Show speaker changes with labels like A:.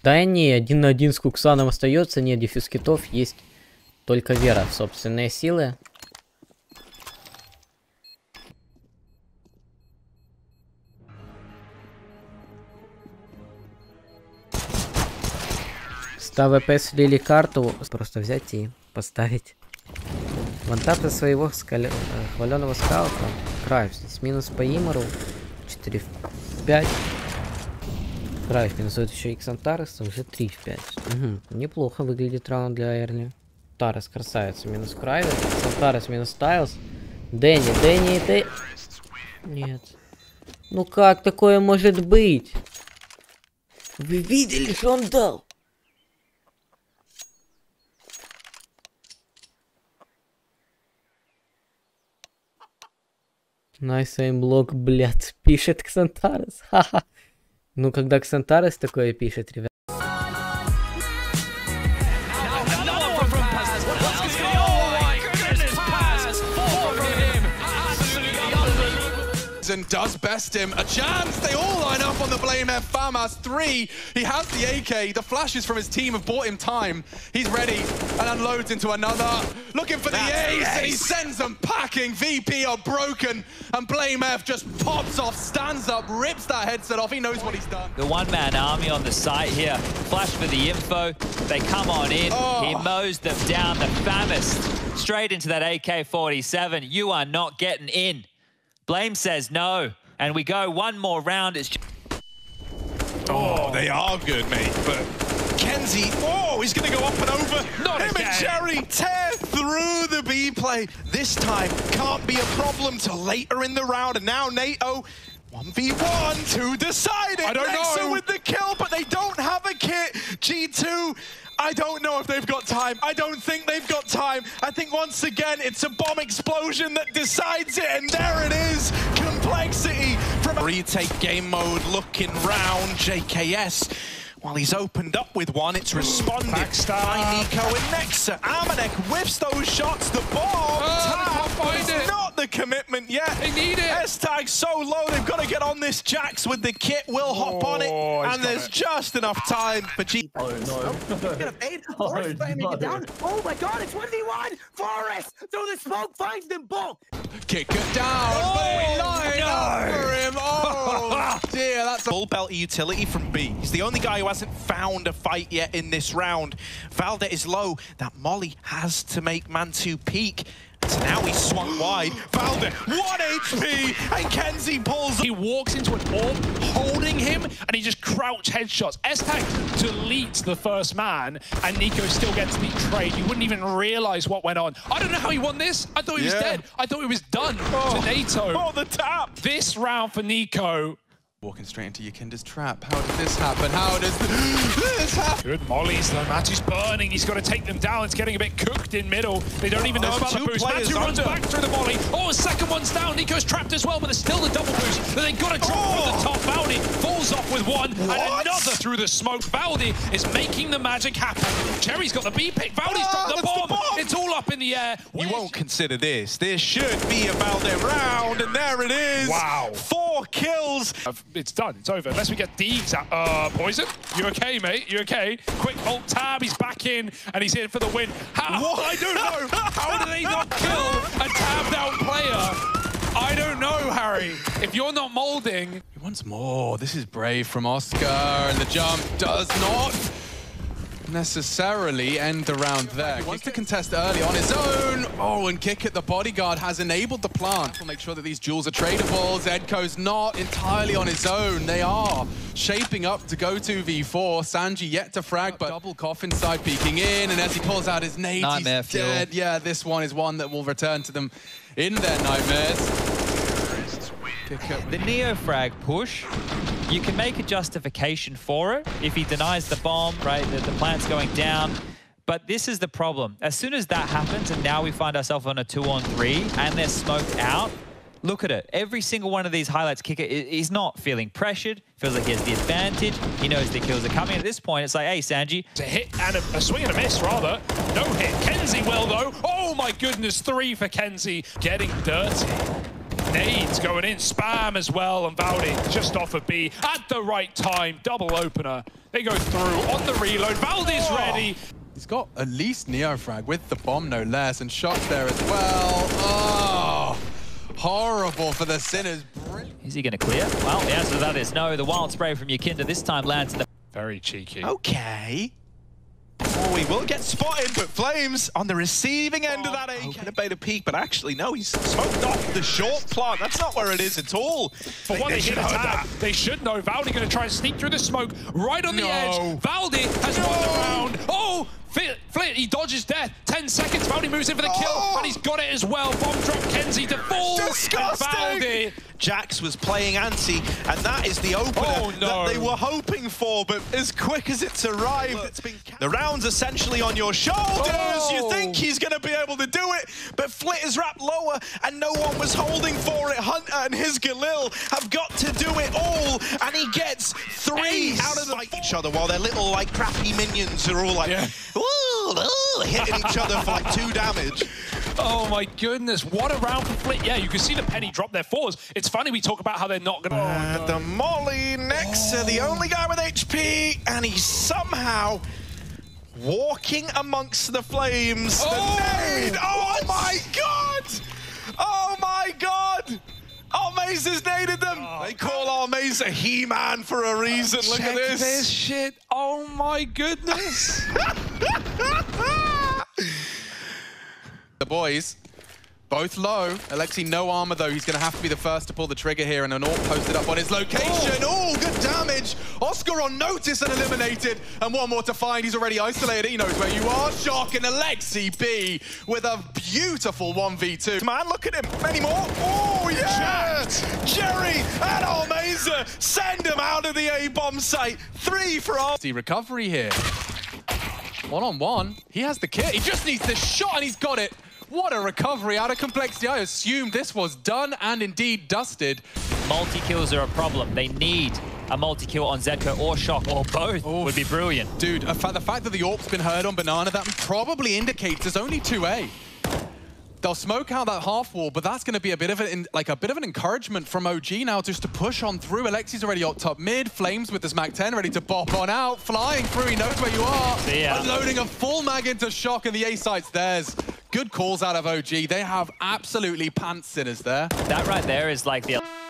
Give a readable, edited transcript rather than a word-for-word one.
A: Да не, 1 на 1 с Куксаном остается, нет дефьюз китов, есть только вера в собственные силы. С АВП слили карту, просто взять и поставить. Вантап за своего хваленого скаута. Крайв здесь минус по Имору. 4 в 5. Крайв минусует еще и Ксантарес, уже 3 в 5. Угу. Неплохо выглядит раунд для Эрли. Тарес красавица, минус Крайв. Ксантарес минус Тайлс. Дэнни. Нет. Ну как такое может быть? Вы видели, что он дал? Найс блок, блядь, пишет Ксантарес. Ха-ха. Ну, когда Ксантарес такое пишет, ребят.
B: And does best him a chance. They all line up on the Blame F. Famas 3. He has the AK. The flashes from his team have bought him time. He's ready and unloads into another. Looking for the ace, and he sends them packing. VP are broken, and Blame F just pops off, stands up, rips that headset off. He knows what he's done.
C: The one-man army on the site here. Flash for the info. They come on in. He mows them down. The Famist straight into that AK-47. You are not getting in. Blame says no, and we go one more round. It's
B: oh, they are good, mate. But Kenzie, he's going to go up and over.
C: Not
B: him
C: again.
B: And Jerry tear through the B play. This time can't be a problem till later in the round. And now NATO 1v1 to decide it.
D: I don't know
B: with the kill, but they don't have a kit. G2. I don't know if they've got time. I don't think they've got time. I think once again, it's a bomb explosion that decides it, and there it is. Complexity from retake game mode, looking round. JKS, while he's opened up with one, it's responded by Nico and Nexa. Amanek whiffs those shots. The bomb it's not the commitment yet.
D: They need it.
B: S-tag so low, they've got to get on this. Jax with the kit will hop on it, and there's just enough time for G.
E: Oh no. Forest flaming it down. Oh my god, it's 1v1! Forest! Through the smoke, finds them both!
B: Kick it down, but he lined up for him. Oh dear, that's a full belt utility from B. He's the only guy who hasn't found a fight yet in this round. Valde is low. That Molly has to make Mantu peak. So now he's swung wide. Valde, 1 HP, and Kenzie pulls.
D: He walks into an orb, holding him, and he just crouch headshots. S-Tag deletes the first man, and Nico still gets betrayed. You wouldn't even realize what went on. I don't know how he won this. I thought he was dead. I thought he was done to NATO.
B: Oh, the tap.
D: This round for Nico.
B: Walking straight into Yakinda's trap. How did this happen? How does this happen?
D: Good mollies though. Matu's burning. He's got to take them down. It's getting a bit cooked in middle. They don't even know about the boost. Matu runs back through the molly. Oh, second one's down. Nico's trapped as well, but there's still the double boost. But they've got to drop from the top. Valde falls off with one. And another through the smoke. Valde is making the magic happen. Cherry's got the B pick. Valde's dropped the bomb. It's all up in the air.
B: You won't consider this. There should be a Valde round, and there it is.
D: Wow.
B: 4 kills.
D: It's done. It's over. Unless we get Deegs out. Poison? You okay, mate? You okay? Quick alt tab. He's back in, and he's in for the win. How?
B: What?
D: I don't know. How do they not kill a tabbed out player? I don't know, Harry. If you're not molding...
B: He wants more. This is brave from Oscar, and the jump does not necessarily end the round there. He wants to contest early on his own. Oh, and Kick at the bodyguard has enabled the plant. We'll make sure that these duels are tradable. Zedko's not entirely on his own. They are shaping up to go 2v4. Sanji yet to frag, but double coffin side peeking in, and as he calls out his nade, he's dead. Yeah, this one is one that will return to them in their nightmares.
C: The Neo frag push, you can make a justification for it if he denies the bomb, right? The plant's going down. But this is the problem. As soon as that happens, and now we find ourselves on a 2-on-3, and they're smoked out, look at it. Every single one of these highlights, Kicker is not feeling pressured, feels like he has the advantage. He knows the kills are coming. At this point, it's like, hey, Sanji.
D: It's a hit and a swing and a miss, rather. No hit. Kenzie will, though. Oh, my goodness. 3 for Kenzie. Getting dirty. Nades going in, spam as well, and Valdi just off a B at the right time. Double opener. They go through on the reload. Valdi's ready.
B: He's got at least Neofrag with the bomb, no less, and shots there as well. Oh, horrible for the Sinners.
C: Is he going to clear? Well, the answer to that is no. The wild spray from Yakinda this time lands in the...
D: Very cheeky.
B: Okay. Oh, he will get spotted, but Flames on the receiving end of that A. Beta peek, but actually, no, he's smoked off the short plant. That's not where it is at all.
D: For what they hit attack, they should know. Valdi going to try and sneak through the smoke right on the edge. Valdi has won the round. Oh! Flit, he dodges death. 10 seconds, Valdi moves in for the kill, and he's got it as well. Bomb drop Kenzie to fall.
B: Disgusting!
D: Valdi.
B: Jax was playing anti, and that is the opener that they were hoping for, but as quick as it's arrived, it's been... The round's essentially on your shoulders. You think he's going to be able to do it, but Flit is wrapped lower, and no one was holding for it. Hunter and his Galil have got to do it all, and he gets 3 out of the... Fight each other while their little, like, crappy minions are all like... hitting each other for like 2 damage.
D: Oh my goodness, what a round for Flit. Yeah, you can see the Penny drop their 4s. It's funny we talk about how they're not gonna...
B: The Molly next to the only guy with HP, and he's somehow walking amongst the flames.
D: Oh,
B: the nade! Oh my god! Oh my god! Armaze has naded them! They call Armaze a He-Man for a reason. Look at this
D: shit. Oh my goodness.
B: The boys, both low. Alexi, no armor though. He's going to have to be the first to pull the trigger here, and an AWP posted up on his location. Oh, good damage. Oscar on notice and eliminated. And one more to find. He's already isolated. He knows where you are. Shock and Alexi B with a beautiful 1v2. Man, look at him. Any more? Oh, yeah! Jerry and Almeza send him out of the A-bomb site. 3 for us. Recovery here. 1-on-1. He has the kit. He just needs the shot, and he's got it. What a recovery out of Complexity. I assumed this was done and indeed dusted.
C: Multi-kills are a problem. They need a multi-kill on Zedko or Shock, or both would be brilliant.
B: Dude, the fact that the AWP's been heard on Banana, that probably indicates there's only 2A. They'll smoke out that half wall, but that's going to be a bit of an encouragement from OG now just to push on through. Alexi's already up top mid. Flames with this Mac-10 ready to bop on out. Flying through, he knows where you are. Unloading a full mag into Shock, and the A site's theirs. Good calls out of OG. They have absolutely pants sinners there.
C: That right there is like the...